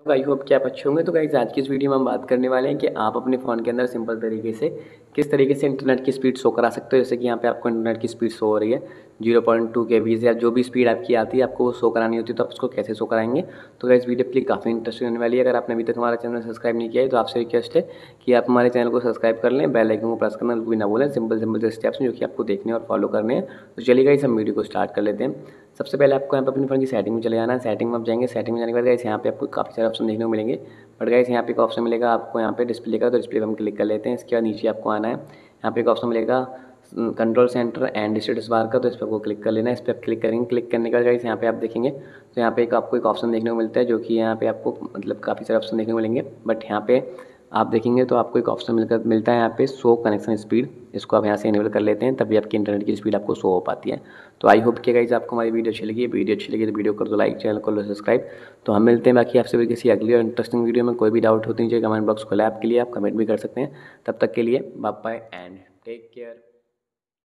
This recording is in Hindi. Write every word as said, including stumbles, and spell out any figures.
तो आई होप कि आप अच्छे होंगे। तो गाइस आज की इस वीडियो में हम बात करने वाले हैं कि आप अपने फ़ोन के अंदर सिंपल तरीके से किस तरीके से इंटरनेट की स्पीड शो करा सकते हो। जैसे कि यहाँ पे आपको इंटरनेट की स्पीड शो हो रही है जीरो पॉइंट टू के बीज या जो भी स्पीड आपकी आती है आपको वो शो करानी होती है, तो आप उसको कैसे शो कराएंगे। तो गाइस वीडियो प्लीज काफ़ी इंटरेस्टिंग होने वाली है। अगर आपने अभी तक हमारा चैनल सब्सक्राइब नहीं किया है तो आपसे रिक्वेस्ट है कि आप हमारे चैनल को सब्सक्राइब कर लें, बेल आइकन को प्रेस करना बिल्कुल ना भूलें। सिंपल सिंपल से स्टेप्स हैं जो कि आपको देखने और फॉलो करने हैं। तो चलिए गाइस हम वीडियो को स्टार्ट कर लेते हैं। सबसे पहले आपको यहाँ पे अपने फ़ोन की सेटिंग में चले जाना है। सेटिंग में आप जाएंगे, सेटिंग में जाने के बाद गाइस यहाँ पे आपको काफ़ी सारे ऑप्शन देखने को मिलेंगे। बट गाइस यहाँ पे एक ऑप्शन मिलेगा आपको यहाँ पे डिस्प्ले का, तो डिस्प्ले पे हम क्लिक कर लेते हैं। इसके बाद नीचे आपको आना है, यहाँ पे एक ऑप्शन मिलेगा control centre and status bar का, तो इस पर आपको क्लिक कर लेना है। इस पर आप क्लिक करेंगे, क्लिक करने के बाद गाइस यहाँ पे आप देखेंगे तो यहाँ पे एक आपको एक ऑप्शन देखने को मिलता है जो कि यहाँ पे आपको मतलब काफ़ी सारे ऑप्शन देखने को मिलेंगे। बट यहाँ पे आप देखेंगे तो आपको एक ऑप्शन मिलकर मिलता है यहाँ पे शो कनेक्शन स्पीड। इसको आप यहाँ से इनेबल कर लेते हैं, तभी आपकी इंटरनेट की स्पीड आपको शो हो पाती है। तो आई होप कि गाइस आपको हमारी वीडियो अच्छी लगी। वीडियो अच्छी लगी तो वीडियो कर दो लाइक, चैनल को लो सब्सक्राइब। तो हम मिलते हैं बाकी आपसे भी किसी अगली और इंटरेस्टिंग वीडियो में। कोई भी डाउट होती है कमेंट बॉक्स खोला है आपके लिए, आप कमेंट भी कर सकते हैं। तब तक के लिए bye bye and take care.